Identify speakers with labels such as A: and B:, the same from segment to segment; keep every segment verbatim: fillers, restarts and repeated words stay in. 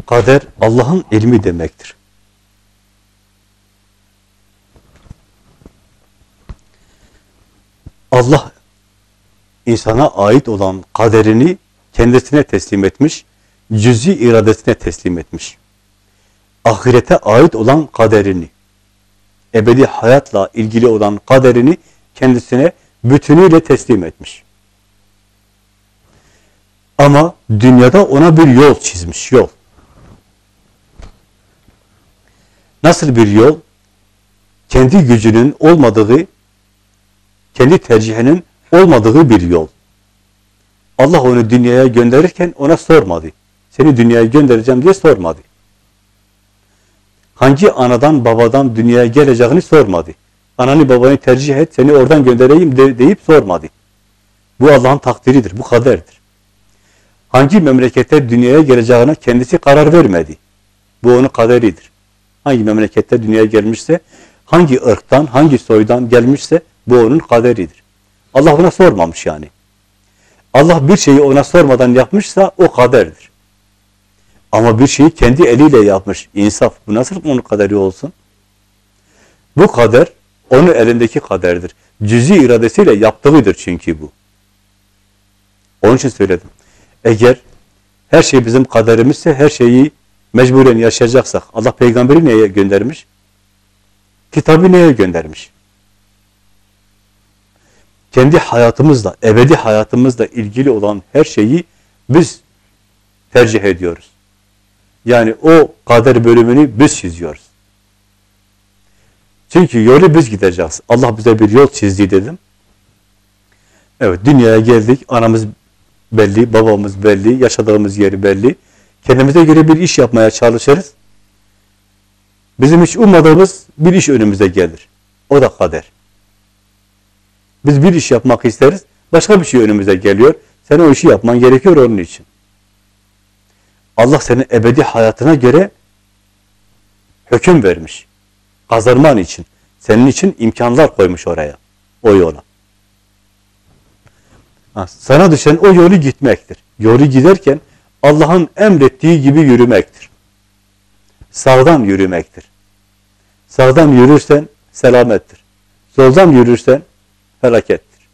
A: Kader Allah'ın ilmi demektir. Allah insana ait olan kaderini kendisine teslim etmiş, cüz'i iradesine teslim etmiş. Ahirete ait olan kaderini, ebedi hayatla ilgili olan kaderini kendisine bütünüyle teslim etmiş. Ama dünyada ona bir yol çizmiş, yol. Nasıl bir yol? Kendi gücünün olmadığı, kendi tercihinin olmadığı bir yol. Allah onu dünyaya gönderirken ona sormadı. Seni dünyaya göndereceğim diye sormadı. Hangi anadan babadan dünyaya geleceğini sormadı. Ananı babanı tercih et, seni oradan göndereyim de, deyip sormadı. Bu Allah'ın takdiridir, bu kaderdir. Hangi memlekete dünyaya geleceğine kendisi karar vermedi. Bu onun kaderidir. Hangi memlekette dünyaya gelmişse, hangi ırktan, hangi soydan gelmişse bu onun kaderidir. Allah ona sormamış yani. Allah bir şeyi ona sormadan yapmışsa o kaderdir. Ama bir şeyi kendi eliyle yapmış. İnsaf. Bu nasıl onun kaderi olsun? Bu kader onun elindeki kaderdir. Cüz'i iradesiyle yaptığıdır çünkü bu. Onun için söyledim. Eğer her şey bizim kaderimizse, her şeyi mecburen yaşayacaksak, Allah peygamberi neye göndermiş? Kitabı neye göndermiş? Kendi hayatımızla, ebedi hayatımızla ilgili olan her şeyi biz tercih ediyoruz. Yani o kader bölümünü biz çiziyoruz. Çünkü yolu biz gideceğiz. Allah bize bir yol çizdi dedim. Evet, dünyaya geldik. Anamız belli, babamız belli, yaşadığımız yeri belli. Kendimize göre bir iş yapmaya çalışırız. Bizim hiç ummadığımız bir iş önümüze gelir. O da kader. Biz bir iş yapmak isteriz, başka bir şey önümüze geliyor. Sen o işi yapman gerekiyor onun için. Allah senin ebedi hayatına göre hüküm vermiş. Kazanman için. Senin için imkanlar koymuş oraya. O yola. Ha, sana düşen o yolu gitmektir. Yolu giderken Allah'ın emrettiği gibi yürümektir. Sağdan yürümektir. Sağdan yürürsen selamettir. Soldan yürürsen felakettir.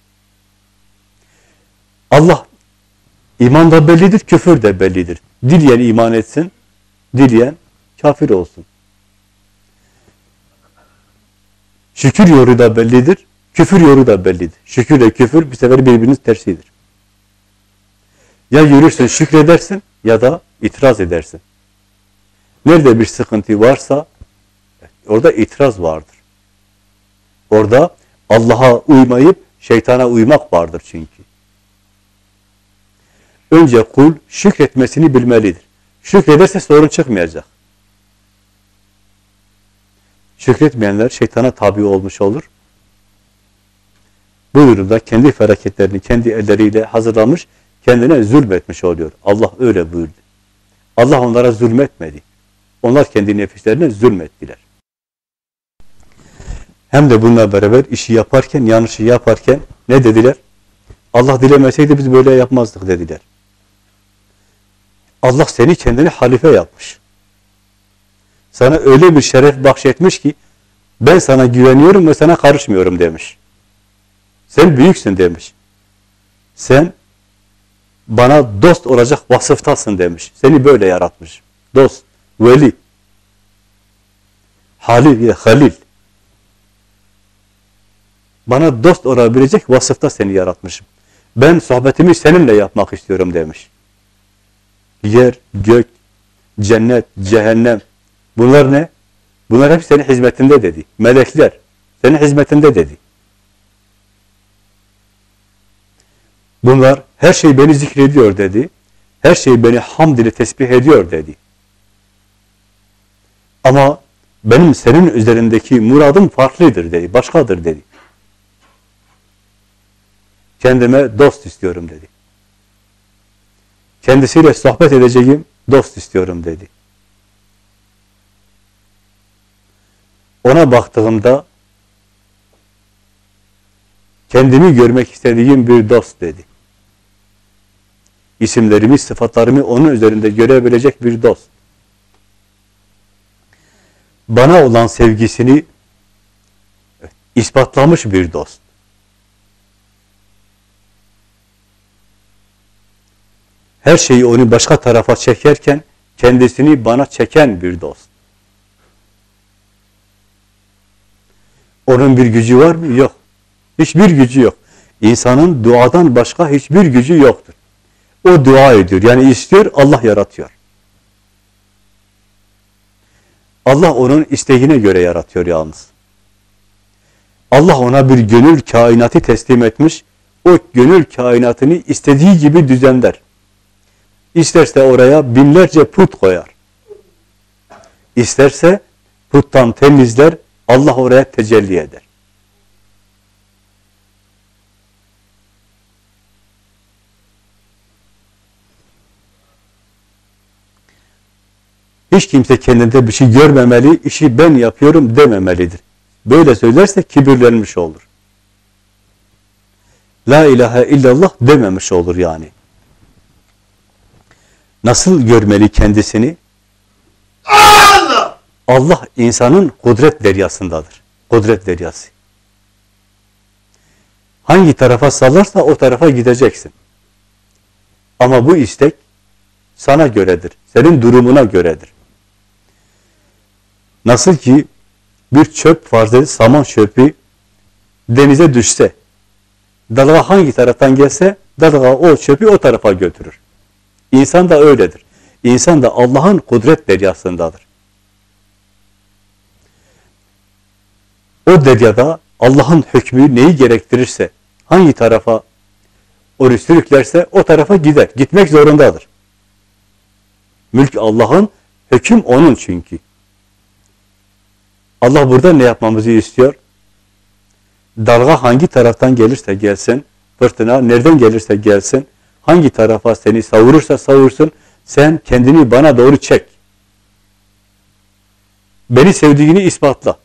A: Allah iman da bellidir, küfür de bellidir. Dileyen iman etsin, dileyen kafir olsun. Şükür yolu da bellidir, küfür yolu da bellidir. Şükürle küfür bir sefer birbirinin tersidir. Ya yürürsün, şükredersin ya da itiraz edersin. Nerede bir sıkıntı varsa orada itiraz vardır. Orada Allah'a uymayıp şeytana uymak vardır çünkü. Önce kul şükretmesini bilmelidir. Şükrederse sorun çıkmayacak. Şükretmeyenler şeytana tabi olmuş olur. Bu durumda kendi felaketlerini kendi elleriyle hazırlamış, kendine zulmetmiş oluyor. Allah öyle buyurdu. Allah onlara zulmetmedi. Onlar kendi nefislerine zulmettiler. Hem de bununla beraber işi yaparken, yanlışı yaparken ne dediler? Allah dilemeseydi biz böyle yapmazdık dediler. Allah seni kendine halife yapmış. Sana öyle bir şeref bahşetmiş ki ben sana güveniyorum ve sana karışmıyorum demiş. Sen büyüksün demiş. Sen bana dost olacak vasıftasın demiş. Seni böyle yaratmış. Dost, veli, halil, halil. Bana dost olabilecek vasıfta seni yaratmışım. Ben sohbetimi seninle yapmak istiyorum demiş. Yer, gök, cennet, cehennem. Bunlar ne? Bunlar hep senin hizmetinde dedi. Melekler senin hizmetinde dedi. Bunlar her şey beni zikrediyor dedi. Her şey beni hamd ile tesbih ediyor dedi. Ama benim senin üzerindeki muradım farklıdır dedi. Başkadır dedi. Kendime dost istiyorum dedi. Kendisiyle sohbet edeceğim dost istiyorum dedi. Ona baktığımda kendimi görmek istediğim bir dost dedi. isimlerimi, sıfatlarımı onun üzerinde görebilecek bir dost. Bana olan sevgisini ispatlamış bir dost. Her şeyi onu başka tarafa çekerken kendisini bana çeken bir dost. Onun bir gücü var mı? Yok. Hiçbir gücü yok. İnsanın duadan başka hiçbir gücü yoktur. O dua ediyor. Yani istiyor, Allah yaratıyor. Allah onun isteğine göre yaratıyor yalnız. Allah ona bir gönül kainatı teslim etmiş. O gönül kainatını istediği gibi düzenler. İsterse oraya binlerce put koyar. İsterse puttan temizler, Allah oraya tecelli eder. Hiç kimse kendinde bir şey görmemeli, işi ben yapıyorum dememelidir. Böyle söylerse kibirlenmiş olur. La ilahe illallah dememiş olur yani. Nasıl görmeli kendisini? Allah! Allah insanın kudret deryasındadır. Kudret deryası. Hangi tarafa sallarsa o tarafa gideceksin. Ama bu istek sana göredir. Senin durumuna göredir. Nasıl ki bir çöp farz edin, saman çöpü denize düşse, dalga hangi taraftan gelse, dalga o çöpü o tarafa götürür. İnsan da öyledir. İnsan da Allah'ın kudret deryasındadır. O deryada Allah'ın hükmü neyi gerektirirse, hangi tarafa onu sürüklerse o tarafa gider. Gitmek zorundadır. Mülk Allah'ın, hüküm onun çünkü. Allah burada ne yapmamızı istiyor? Dalga hangi taraftan gelirse gelsin, fırtına nereden gelirse gelsin, hangi tarafa seni savurursa savursun, sen kendini bana doğru çek. Beni sevdiğini ispatla.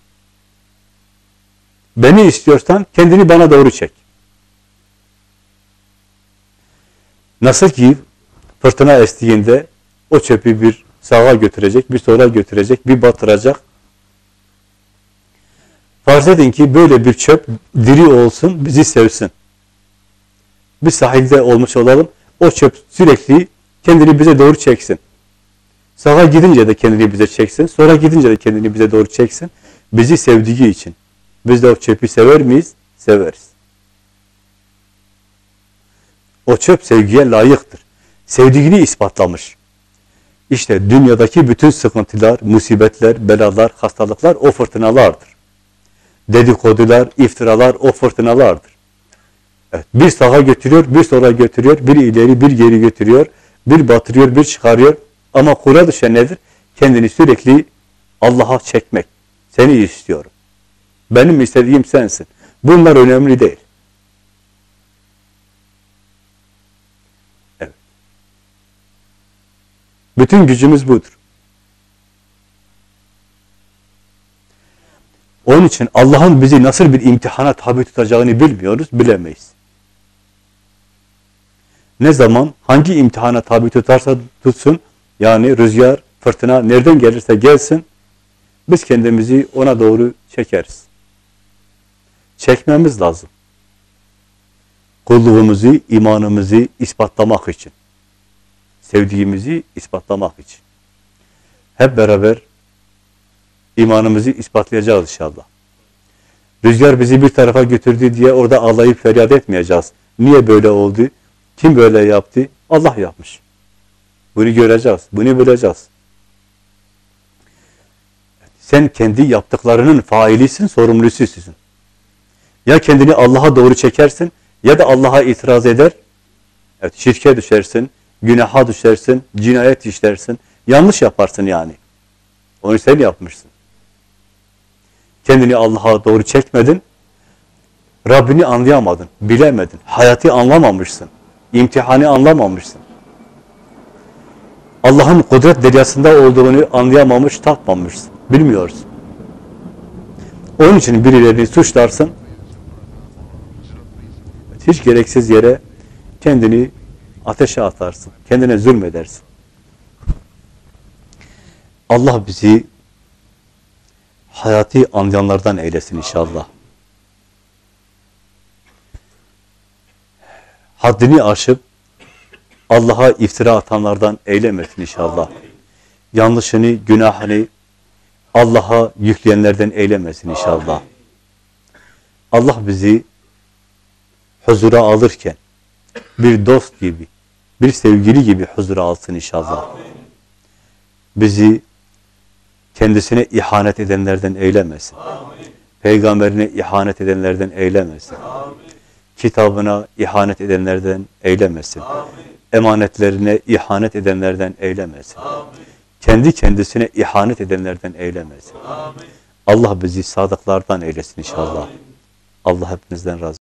A: Beni istiyorsan kendini bana doğru çek. Nasıl ki fırtına estiğinde o çöpü bir sağa götürecek, bir sola götürecek, bir batıracak. Farz edin ki böyle bir çöp diri olsun, bizi sevsin. Bir sahilde olmuş olalım, o çöp sürekli kendini bize doğru çeksin. Sağa gidince de kendini bize çeksin, sonra gidince de kendini bize doğru çeksin. Bizi sevdiği için. Biz de o çöpü sever miyiz? Severiz. O çöp sevgiye layıktır. Sevdiğini ispatlamış. İşte dünyadaki bütün sıkıntılar, musibetler, belalar, hastalıklar o fırtınalardır. Dedikodular, iftiralar o fırtınalardır. Evet, bir sağa götürüyor, bir sola götürüyor, bir ileri, bir geri götürüyor, bir batırıyor, bir çıkarıyor. Ama kura düşen nedir? Kendini sürekli Allah'a çekmek. Seni istiyorum. Benim istediğim sensin. Bunlar önemli değil. Evet. Bütün gücümüz budur. Onun için Allah'ın bizi nasıl bir imtihana tabi tutacağını bilmiyoruz, bilemeyiz. Ne zaman, hangi imtihana tabi tutarsa tutsun, yani rüzgar, fırtına nereden gelirse gelsin, biz kendimizi ona doğru çekeriz. Çekmemiz lazım. Kulluğumuzu, imanımızı ispatlamak için. Sevdiğimizi ispatlamak için. Hep beraber imanımızı ispatlayacağız inşallah. Rüzgar bizi bir tarafa götürdü diye orada ağlayıp feryat etmeyeceğiz. Niye böyle oldu? Kim böyle yaptı? Allah yapmış. Bunu göreceğiz, bunu bileceğiz. Sen kendi yaptıklarının failisin, sorumlususun. Ya kendini Allah'a doğru çekersin, ya da Allah'a itiraz eder. Evet, şirke düşersin, günaha düşersin, cinayet işlersin, yanlış yaparsın yani. Onu sen yapmışsın. Kendini Allah'a doğru çekmedin, Rabbini anlayamadın, bilemedin, hayatı anlamamışsın, imtihanı anlamamışsın. Allah'ın kudret deryasında olduğunu anlayamamış, tatmamışsın, bilmiyorsun. Onun için birilerini suçlarsın, hiç gereksiz yere kendini ateşe atarsın, kendine zulmedersin. Allah bizi hayatı anlayanlardan eylesin inşallah. Haddini aşıp Allah'a iftira atanlardan eylemesin inşallah. Yanlışını, günahını Allah'a yükleyenlerden eylemesin inşallah. Allah bizi huzura alırken bir dost gibi, bir sevgili gibi huzura alsın inşallah. Bizi kendisine ihanet edenlerden eylemesin. Peygamberine ihanet edenlerden eylemesin. Kitabına ihanet edenlerden eylemesin. Emanetlerine ihanet edenlerden eylemesin. Kendi kendisine ihanet edenlerden eylemesin. Allah bizi sadıklardan eylesin inşallah. Allah hepinizden razı olsun.